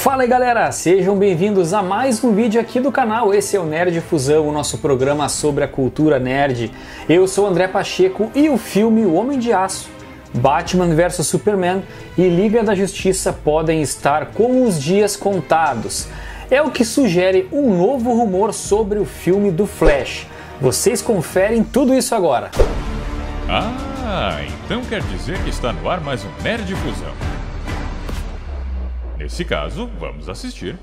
Fala aí galera, sejam bem-vindos a mais um vídeo aqui do canal. Esse é o Nerd Fusão, o nosso programa sobre a cultura nerd. Eu sou o André Pacheco e o filme O Homem de Aço, Batman vs Superman e Liga da Justiça podem estar com os dias contados. É o que sugere um novo rumor sobre o filme do Flash. Vocês conferem tudo isso agora. Então quer dizer que está no ar mais um Nerd Fusão. Nesse caso, vamos assistir.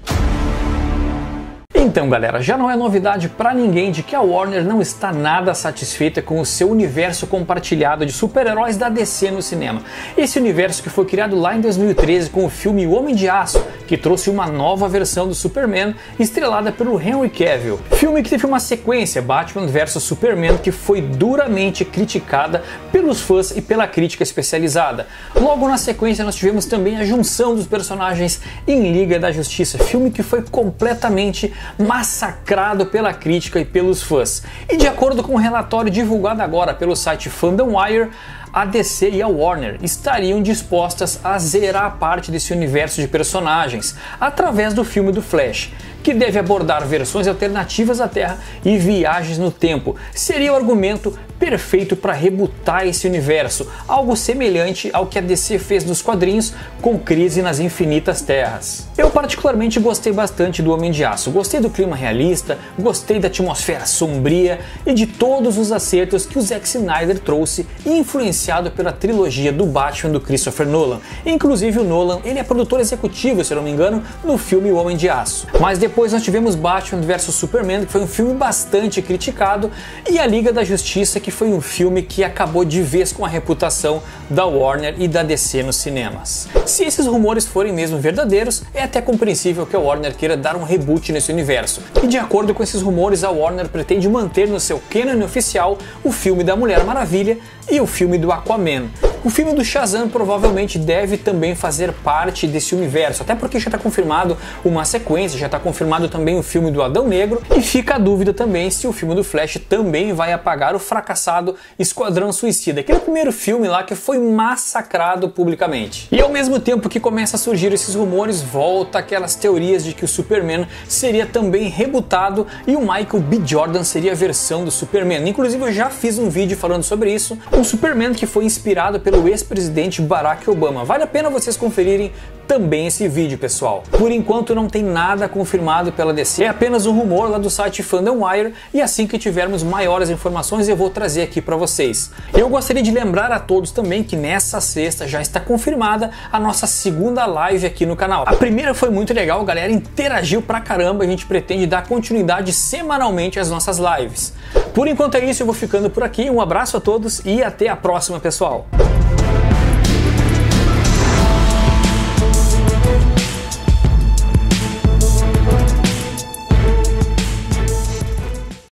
Então galera, já não é novidade pra ninguém de que a Warner não está nada satisfeita com o seu universo compartilhado de super-heróis da DC no cinema. Esse universo que foi criado lá em 2013 com o filme O Homem de Aço, que trouxe uma nova versão do Superman estrelada pelo Henry Cavill. Filme que teve uma sequência, Batman vs Superman, que foi duramente criticada pelos fãs e pela crítica especializada. Logo na sequência nós tivemos também a junção dos personagens em Liga da Justiça, filme que foi completamente massacrado pela crítica e pelos fãs. E de acordo com um relatório divulgado agora pelo site FandomWire, a DC e a Warner estariam dispostas a zerar parte desse universo de personagens através do filme do Flash, que deve abordar versões alternativas da Terra e viagens no tempo. Seria o argumento perfeito para rebutar esse universo, algo semelhante ao que a DC fez nos quadrinhos com Crise nas Infinitas Terras. Eu particularmente gostei bastante do Homem de Aço, gostei do clima realista, gostei da atmosfera sombria e de todos os acertos que o Zack Snyder trouxe, influenciado pela trilogia do Batman do Christopher Nolan. Inclusive o Nolan, ele é produtor executivo, se eu não me engano, no filme O Homem de Aço. Mas depois nós tivemos Batman vs Superman, que foi um filme bastante criticado, e a Liga da Justiça, que foi um filme que acabou de vez com a reputação da Warner e da DC nos cinemas. Se esses rumores forem mesmo verdadeiros, é até compreensível que a Warner queira dar um reboot nesse universo. E de acordo com esses rumores, a Warner pretende manter no seu canon oficial o filme da Mulher Maravilha e o filme do Aquaman. O filme do Shazam provavelmente deve também fazer parte desse universo, até porque já está confirmado uma sequência, já está confirmado também o filme do Adão Negro, e fica a dúvida também se o filme do Flash também vai apagar o fracassado Esquadrão Suicida, aquele primeiro filme lá que foi massacrado publicamente. E ao mesmo tempo que começa a surgir esses rumores, volta aquelas teorias de que o Superman seria também rebutado e o Michael B. Jordan seria a versão do Superman. Inclusive eu já fiz um vídeo falando sobre isso, um Superman que foi inspirado pelo ex-presidente Barack Obama. Vale a pena vocês conferirem também esse vídeo, pessoal. Por enquanto não tem nada confirmado pela DC, é apenas um rumor lá do site FandomWire, e assim que tivermos maiores informações eu vou trazer aqui para vocês. Eu gostaria de lembrar a todos também que nessa sexta já está confirmada a nossa segunda live aqui no canal. A primeira foi muito legal, a galera interagiu pra caramba, a gente pretende dar continuidade semanalmente às nossas lives. Por enquanto é isso, eu vou ficando por aqui, um abraço a todos e até a próxima, pessoal!